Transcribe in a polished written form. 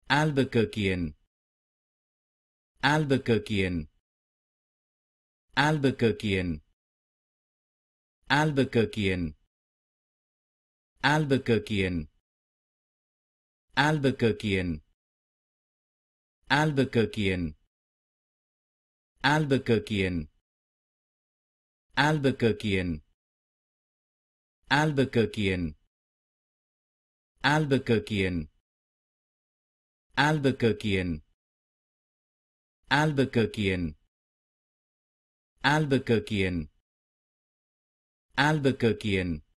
Albuquerquean, Albuquerquean, Albuquerquean, Albuquerquean, Albuquerquean, Albuquerquean, Albuquerquean, Albuquerquean, Albuquerquean, Albuquerquean, Albuquerquean, Albuquerquean, Albuquerquean, Albuquerquean, Albuquerquean,